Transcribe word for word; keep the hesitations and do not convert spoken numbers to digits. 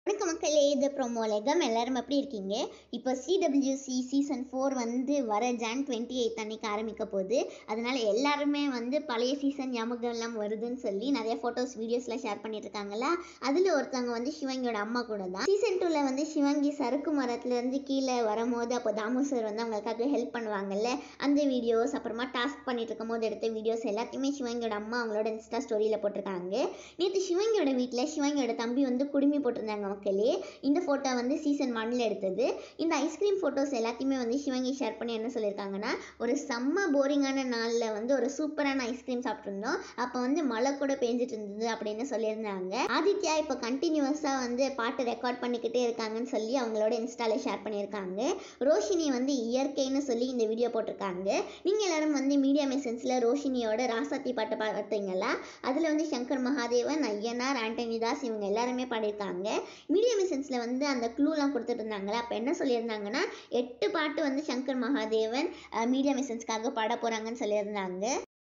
வணக்கம் மக்களே, இது ப்ரோமோலகம். எல்லாரும் எப்படி இருக்கீங்க? இப்போ சிடபிள்யூசி சீசன் ஃபோர் வந்து வர ஜான் டுவெண்ட்டி எயித் அன்னைக்கு ஆரம்பிக்க போகுது. அதனால எல்லாருமே வந்து பழைய சீசன் ஞாபகம் எல்லாம் வருதுன்னு சொல்லி நிறைய ஃபோட்டோஸ் வீடியோஸ்லாம் ஷேர் பண்ணிட்டு இருக்காங்களா. அதில் ஒருத்தவங்க வந்து சிவங்கியோட அம்மா கூட தான். சீசன் டூவில் வந்து சிவங்கி சறுக்கு மரத்துலேருந்து கீழே வரும்போது அப்போ தாமு சார் வந்து அவங்களுக்காக ஹெல்ப் பண்ணுவாங்கல்ல, அந்த வீடியோஸ், அப்புறமா டாஸ்க் பண்ணிட்டு இருக்கும் போது எடுத்த வீடியோஸ் எல்லாத்தையுமே சிவங்கியோட அம்மா அவங்களோட இன்ஸ்டா ஸ்டோரியில் போட்டிருக்காங்க. நேற்று சிவங்கியோட வீட்டில் சிவங்கியோட தம்பி வந்து குடுமி போட்டிருந்தாங்க மக்களே. இந்த ஃபோட்டோ வந்து சீசன் ஒன்ல எடுத்தது. இந்த ஐஸ்கிரீம் ஃபோட்டோஸ் எல்லாத்தையுமே வந்து சிவங்கி ஷேர் பண்ணி என்ன சொல்லியிருக்காங்கன்னா, ஒரு செம்ம போரிங்கான நாளில் வந்து ஒரு சூப்பரான ஐஸ்கிரீம் சாப்பிட்ருந்தோம், அப்போ வந்து மழை கூட பெஞ்சிட்டு இருந்தது அப்படின்னு சொல்லியிருந்தாங்க. ஆதித்யா இப்போ கண்டினியூஸாக வந்து பாட்டு ரெக்கார்ட் பண்ணிக்கிட்டே இருக்காங்கன்னு சொல்லி அவங்களோட இன்ஸ்டால ஷேர் பண்ணியிருக்காங்க. ரோஷினி வந்து இயற்கைன்னு சொல்லி இந்த வீடியோ போட்டிருக்காங்க. நீங்கள் எல்லாரும் வந்து மீடியா மெசன்ஸில் ரோஷினியோட ராசாத்தி பாட்டை பார்த்தீங்களா? அதில் வந்து சங்கர் மகாதேவன், ஐயனார், ஆண்டனி தாஸ் இவங்க எல்லாருமே பாடியிருக்காங்க. மீடியா மிஷன்ஸில் வந்து அந்த க்ளூலாம் கொடுத்துட்டு இருந்தாங்களே, அப்போ என்ன சொல்லியிருந்தாங்கன்னா, எட்டு பாட்டு வந்து சங்கர் மகாதேவன் மீடியா மிஷன்ஸ்க்காக பாட போகிறாங்கன்னு சொல்லியிருந்தாங்க.